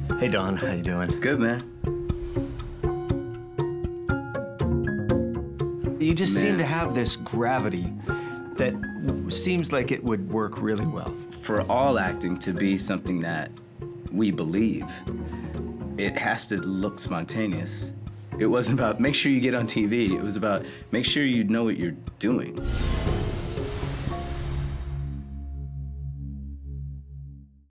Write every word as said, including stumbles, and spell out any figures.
Hey, Don, how you doing? Good, man. You just Man. seem to have this gravity that seems like it would work really well. For all acting to be something that we believe, it has to look spontaneous. It wasn't about make sure you get on T V. It was about make sure you know what you're doing.